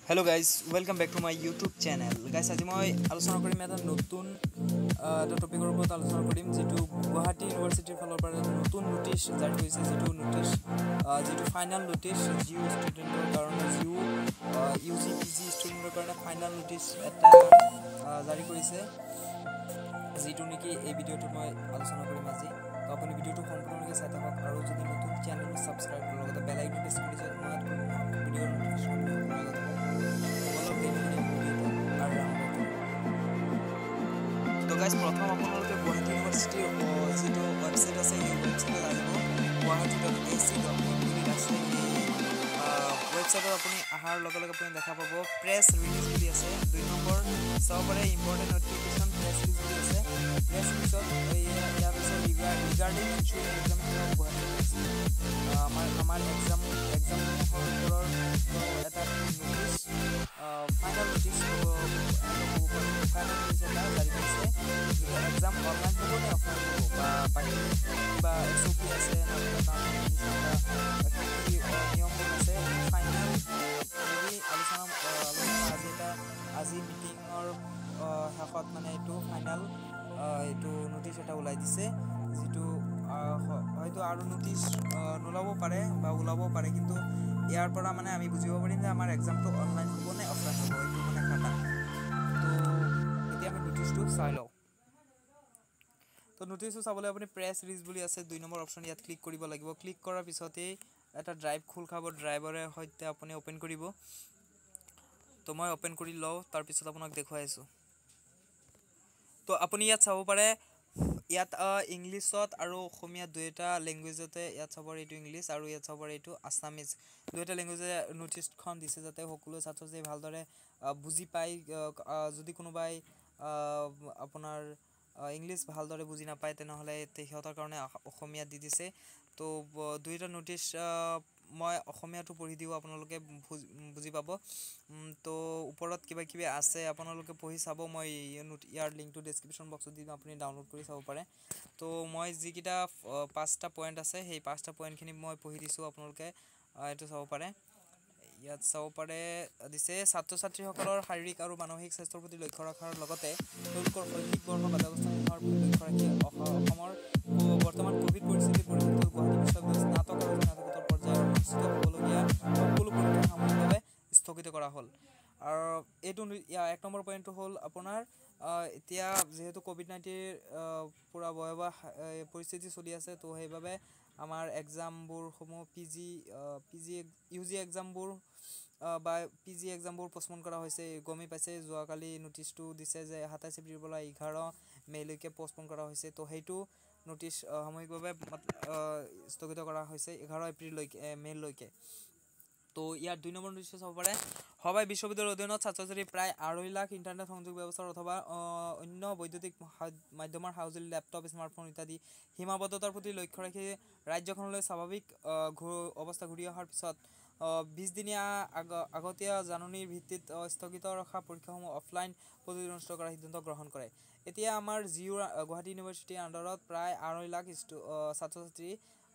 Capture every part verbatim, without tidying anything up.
Hello guys, welcome back to my YouTube channel. Guys, আজি মই আলোচনা কৰিম এটা নতুন এটা টপিকৰ ওপৰত আলোচনা কৰিম যেটো গুৱাহাটী ইউনিভাৰ্চিটিৰ ফালৰ পৰা এটা নতুন নোটিছ জাৰি কৰিছে যেটো নোটিছ যেটো ফাইনাল নোটিছ জিও ষ্টুডেণ্টৰ কাৰণে জিও ইউজি পিজি ষ্টুডেণ্টৰ কাৰণে ফাইনাল নোটিছ এটা জাৰি কৰিছে যেটো নেকি এই ভিডিঅ'টো মই আলোচনা কৰিম আজি তো আপুনি ভিডিঅ'টো সম্পূৰ্ণকৈ চাই থাকক আৰু যদি নতুন চেনেলটো সাবস্ক্ৰাইব কৰক লগতে বেল আইকনটো প্ৰেছ কৰি দিয়ক মই ভিডিঅ'ৰ নোটিফিকেশ্যন পোৱাৰ তো গাইজ প্ৰথম আপোনালোকে গুৱাহাটী ইউনিভাৰ্চিটিৰ যিটো ৱেবছাইট আছে সেই ৱেবছাইটত আহিব Guwahati dot A C dot in বুলি আছে ৱেবছাইটত আপুনি অহাৰ লগে লগে আপুনি দেখা পাব প্ৰেছ ৰিলিজ বুলি আছে দুই নম্বৰ চাব পাৰে ইম্পৰ্টেণ্ট নটিফিকেশ্যন প্ৰেছ ৰিলিজ বুলি আছে প্ৰেছ ৰিলিজত ইয়াত আছে ৰিগাৰ্ডিং ইনচুৰেঞ্চ এক্সামিনেশ্যন গুৱাহাটী আমাৰ আমাৰ এক্সাম এক্সামিনেশ্যনৰ ওপৰৰ এটা notice final notice final notice এটা জাৰি কৰিছে এক্সাম অনলাইন হ'ব নে অফলাইন হ'ব বা বাকী কিবা এছ অ' পি আছে নিয়মবোৰ আছে ফাইনেল যদি আলোচনা আলোচনা আজি এটা আজি মিটিঙৰ শেষত মানে এইটো ফাইনেল এইটো নোটিছ এটা ওলাই দিছে যিটো হয়তো আৰু নোটিছ নোলাব পাৰে বা ওলাব পাৰে কিন্তু ইয়াৰ পৰা মানে আমি বুজিব পাৰিম যে আমাৰ এক্সামটো অনলাইন হ'ব নে অফলাইন হ'ব এইটো মানে খাটা তো এতিয়া আমি নোটিছটো চাই লওঁ তো নোটিছটো চাবলৈ আপুনি প্ৰেছ ৰিলিজ বুলি আছে দুই নম্বৰ অপশ্যন ইয়াত ক্লিক কৰিব লাগিব ক্লিক কৰাৰ পিছতেই এটা ড্ৰাইভ খোল খাব ড্ৰাইভৰে সৈতে আপুনি অ'পেন কৰিব তো মই অ'পেন কৰি লওঁ তাৰপিছত আপোনাক দেখুৱাই আছোঁ তো আপুনি ইয়াত চাব পাৰে ইয়াত ইংলিছত আৰু অসমীয়া দুয়োটা লেংগুৱেজতে ইয়াত চাব পাৰে এইটো ইংলিছ আৰু ইয়াত চাব পাৰে এইটো আছামিজ দুয়োটা লেংগুৱেজে নোটিছখন দিছে যাতে সকলো ছাত্ৰ ছাত্ৰীয়ে ভালদৰে বুজি পায় যদি কোনোবাই আপোনাৰ ইংলিছ ভালদৰে বুজি নাপায় তেনেহ'লে সিহঁতৰ কাৰণে অসমীয়া দি দিছে তো দুয়োটা নোটিছ মই অসমীয়াটো পঢ়ি দিওঁ আপোনালোকে বুজি পাব তো ওপৰত কিবা কিবি আছে আপোনালোকে পঢ়ি চাব মই ইয়াৰ লিংকটো ডেছক্ৰিপশ্যন বক্সত দি দিম আপুনি ডাউনলোড কৰি চাব পাৰে তো মই যিকেইটা পাঁচটা পইণ্ট আছে সেই পাঁচটা পইণ্টখিনি মই পঢ়ি দিছোঁ আপোনালোকে এইটো চাব পাৰে ইয়াত চাব পাৰে দিছে ছাত্ৰ ছাত্ৰীসকলৰ শাৰীৰিক আৰু মানসিক স্বাস্থ্যৰ প্ৰতি লক্ষ্য ৰখাৰ লগতে তেওঁলোকৰ শৈক্ষিক বৰ্ষ বাধাগ্ৰস্ত নোহোৱাৰ প্ৰতি লক্ষ্য ৰাখি অসমৰ বৰ্তমান ক'ভিড পৰিস্থিতিৰ পৰিপ্ৰেক্ষিতত গুৱাহাটী বিশ্ববিদ্যালয়ৰ স্নাতক আৰু স্নাতকোত্তৰ পৰ্যায়ৰ অনুষ্ঠিত হ'বলগীয়া সকলো পৰীক্ষা সাময়িকভাৱে স্থগিত কৰা হ'ল আৰু এইটো এক নম্বৰ পইণ্টটো হ'ল আপোনাৰ এতিয়া যিহেতু ক'ভিড নাইণ্টিন পূৰা ভয়াৱহ পৰিস্থিতি চলি আছে তো সেইবাবে আমাৰ এক্সামবোৰসমূহ P G P G U G এক্সামবোৰ বা পি জি এক্সামবোৰ পষ্টপন কৰা হৈছে গমেই পাইছে যোৱাকালি নোটিছটো দিছে যে সাতাইছ এপ্ৰিলৰ পৰা এঘাৰ মে'লৈকে পষ্টপন কৰা হৈছে তো সেইটো নোটিছ সাময়িকভাৱে স্থগিত কৰা হৈছে এঘাৰ এপ্ৰিললৈকে মে'লৈকে তো ইয়াৰ দুই নম্বৰ নোটিছ চাব পাৰে সবাই বিশ্ববিদ্যালয়ৰ অধীনত ছাত্ৰ ছাত্ৰী প্ৰায় আঢ়ৈ লাখ ইণ্টাৰনেট সংযোগ ব্যৱস্থাৰ অথবা অন্য বৈদ্যুতিক মাধ্যমৰ সঁজুলি লেপটপ স্মাৰ্টফোন ইত্যাদি সীমাবদ্ধতাৰ প্ৰতি লক্ষ্য ৰাখি ৰাজ্যখনলৈ স্বাভাৱিক অৱস্থা ঘূৰি অহাৰ পিছত বিছদিনীয়া আগ আগতীয়া জাননীৰ ভিত্তিত স্থগিত ৰখা পৰীক্ষাসমূহ অফলাইন পদ্ধতিত অনুষ্ঠিত কৰাৰ সিদ্ধান্ত গ্ৰহণ কৰে এতিয়া আমাৰ জিও গুৱাহাটী ইউনিভাৰ্চিটিৰ আণ্ডাৰত প্ৰায় আঢ়ৈ লাখ ছাত্ৰ ছাত্ৰী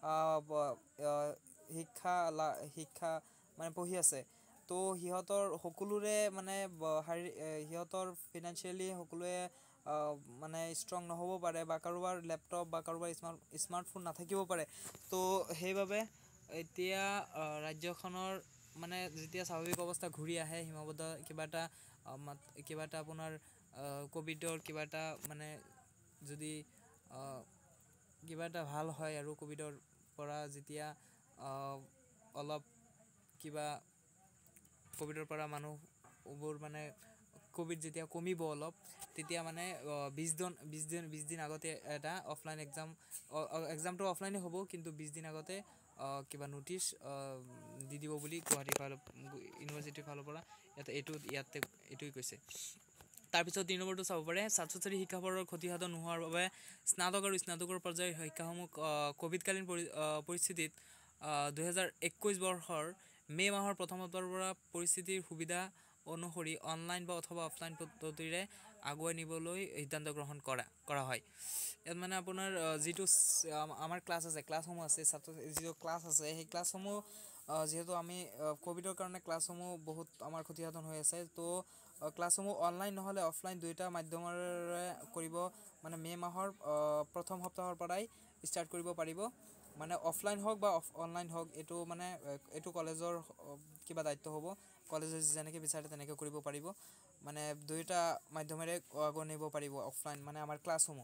শিক্ষা শিক্ষা মানে পঢ়ি আছে তো সিহঁতৰ সকলোৰে মানে শাৰী সিহঁতৰ ফিনান্সিয়েলি সকলোৱে মানে ষ্ট্ৰং নহ'ব পাৰে বা কাৰোবাৰ লেপটপ বা কাৰোবাৰ স্মাৰ্ট স্মাৰ্টফোন নাথাকিব পাৰে তো সেইবাবে এতিয়া ৰাজ্যখনৰ মানে যেতিয়া স্বাভাৱিক অৱস্থা ঘূৰি আহে সীমাবদ্ধ কিবা এটা কিবা এটা আপোনাৰ ক'ভিডৰ কিবা এটা মানে যদি কিবা এটা ভাল হয় আৰু ক'ভিডৰ পৰা যেতিয়া অলপ কিবা ক'ভিডৰ পৰা মানুহবোৰ মানে ক'ভিড যেতিয়া কমিব অলপ তেতিয়া মানে বিছ দিন বিছ দিন বিছ দিন আগতে এটা অফলাইন এক্সাম এক্সামটো অফলাইনে হ'ব কিন্তু বিছ দিন আগতে কিবা নোটিছ দি দিব বুলি গুৱাহাটীৰ ফালৰ ইউনিভাৰ্চিটিৰ ফালৰ পৰা ইয়াতে এইটো ইয়াতে এইটোৱে কৈছে তাৰপিছত দুই নম্বৰটো চাব পাৰে ছাত্ৰ ছাত্ৰী শিক্ষাবোৰৰ ক্ষতিসাধন নোহোৱাৰ বাবে স্নাতক আৰু স্নাতকৰ পৰ্যায়ৰ শিক্ষাসমূহ ক'ভিডকালীন পৰিস্থিতিত দুহেজাৰ একৈছ বৰ্ষৰ মে' মাহৰ প্ৰথম সপ্তাহৰ পৰা পৰিস্থিতিৰ সুবিধা অনুসৰি অনলাইন বা অথবা অফলাইন পদ্ধতিৰে আগুৱাই নিবলৈ সিদ্ধান্ত গ্ৰহণ কৰা কৰা হয় ইয়াত মানে আপোনাৰ যিটো আমাৰ ক্লাছ আছে ক্লাছসমূহ আছে ছাত্ৰ যিটো ক্লাছ আছে সেই ক্লাছসমূহ যিহেতু আমি কোভিডৰ কাৰণে ক্লাছসমূহ বহুত আমাৰ ক্ষতিসাধন হৈ আছে, তো ক্লাছসমূহ অনলাইন নহ'লে অফলাইন দুয়োটা মাধ্যমেৰে কৰিব, মানে মে' মাহৰ প্ৰথম সপ্তাহৰ পৰাই ষ্টাৰ্ট কৰিব পাৰিব। মানে অফলাইন হওক বা অফ অনলাইন হওক, এইটো মানে এইটো কলেজৰ কিবা দায়িত্ব হ'ব। কলেজে যেনেকৈ বিচাৰে তেনেকৈ কৰিব পাৰিব, মানে দুয়োটা মাধ্যমেৰে আগুৱাই নিব পাৰিব অফলাইন মানে আমাৰ ক্লাছসমূহ।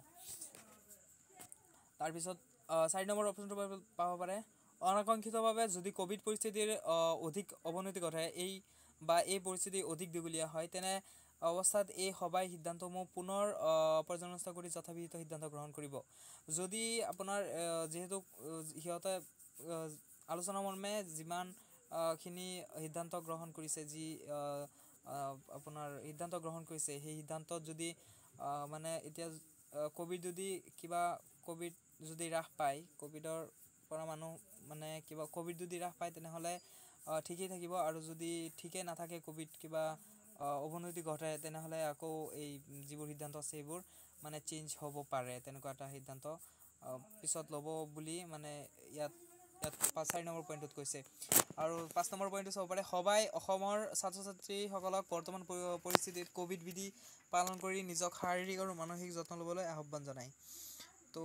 তাৰপিছত চাৰি নম্বৰ অপশ্যনটো পাব পাৰে অনাকাংক্ষিতভাৱে যদি ক'ভিড পৰিস্থিতিৰ অধিক অৱনতি ঘটে এই বা এই পৰিস্থিতি অধিক দীঘলীয়া হয়, তেনে অৱস্থাত এই সভাই সিদ্ধান্তসমূহ পুনৰ পৰ্যালোচনা কৰি যথাবিহিত সিদ্ধান্ত গ্ৰহণ কৰিব। যদি আপোনাৰ যিহেতু সিহঁতে আলোচনা মৰ্মে যিমান খিনি সিদ্ধান্ত গ্ৰহণ কৰিছে, যি আপোনাৰ সিদ্ধান্ত গ্ৰহণ কৰিছে, সেই সিদ্ধান্তত যদি মানে এতিয়া ক'ভিড যদি কিবা ক'ভিড যদি হ্ৰাস পায়, ক'ভিডৰ পৰা মানুহ মানে কিবা ক'ভিড যদি হ্ৰাস পায় তেনেহ'লে ঠিকেই থাকিব, আৰু যদি ঠিকেই নাথাকে ক'ভিড কিবা অৱনতি ঘটে তেনেহ'লে আকৌ এই যিবোৰ সিদ্ধান্ত আছে সেইবোৰ মানে চেঞ্জ হ'ব পাৰে। তেনেকুৱা এটা সিদ্ধান্ত পিছত ল'ব বুলি মানে ইয়াত ইয়াত পাঁচ চাৰি নম্বৰ পইণ্টত কৈছে। আৰু পাঁচ নম্বৰ পইণ্টটো চাব পাৰে সভাই অসমৰ ছাত্ৰ ছাত্ৰীসকলক বৰ্তমান পৰিস্থিতিত ক'ভিড বিধি পালন কৰি নিজক শাৰীৰিক আৰু মানসিক যত্ন ল'বলৈ আহ্বান জনায়। তো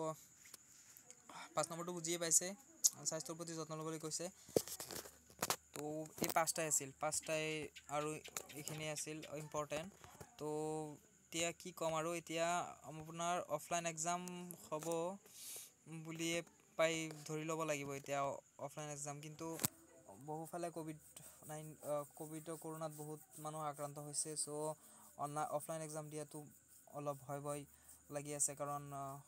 পাঁচ নম্বৰটো বুজিয়ে পাইছে, স্বাস্থ্যৰ প্ৰতি যত্ন ল'বলৈ কৈছে। তো এই পাঁচটাই আছিল পাঁচটাই আৰু এইখিনি আছিল ইম্পৰ্টেণ্ট। তো এতিয়া কি ক'ম, আৰু এতিয়া আপোনাৰ অফলাইন এক্সাম হ'ব বুলিয়ে পাই ধৰি ল'ব লাগিব এতিয়া অফলাইন এক্সাম, কিন্তু বহুফালে ক'ভিড নাইন ক'ভিডৰ কৰোণাত বহুত মানুহ আক্ৰান্ত হৈছে। চ' অনলাইন অফলাইন এক্সাম দিয়াটো অলপ ভয় ভয় লাগি আছে, কাৰণ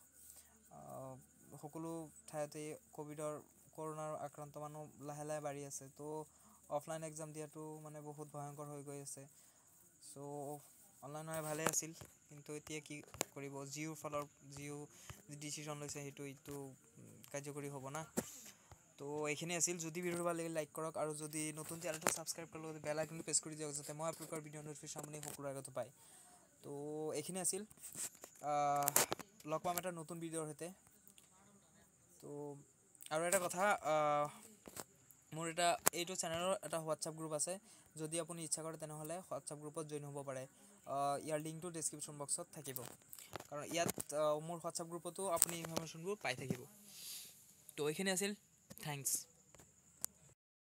সকলো ঠাইতে ক'ভিডৰ কৰোণাৰ আক্ৰান্ত মানুহ লাহে লাহে বাঢ়ি আছে। তো অফলাইন এক্সাম দিয়াটো মানে বহুত ভয়ংকৰ হৈ গৈ আছে। চ' অনলাইন হোৱাই ভালে আছিল, কিন্তু এতিয়া কি কৰিব, জিঅ'ৰ ফালৰ জিঅ' যি ডিচিশ্যন লৈছে সেইটো এইটো কাৰ্যকৰী হ'ব না। তো এইখিনি আছিল। যদি ভিডিঅ'টো ভাল লাগিলে লাইক কৰক, আৰু যদি নতুন চেনেলটো ছাবস্ক্ৰাইব কৰি ল'ব, বেল আইকনটো প্ৰেছ কৰি দিয়ক, যাতে মই আপলোড কৰা ভিডিঅ' ন'টিফিকেশ্যন আপুনি সকলোৰে আগতে পায়। তো এইখিনি আছিল, লগ পাম এটা নতুন ভিডিঅ'ৰ সৈতে। তো আৰু এটা কথা, মোৰ এটা এইটো চেনেলৰ এটা হোৱাটছআপ গ্ৰুপ আছে, যদি আপুনি ইচ্ছা কৰে তেনেহ'লে হোৱাটছআপ গ্ৰুপত জইন হ'ব পাৰে। ইয়াৰ লিংকটো ডেছক্ৰিপশ্যন বক্সত থাকিব, কাৰণ ইয়াত মোৰ হোৱাটছআপ গ্ৰুপতো আপুনি ইনফৰমেশ্যনবোৰ পাই থাকিব। তো এইখিনি আছিল, থেংকছ।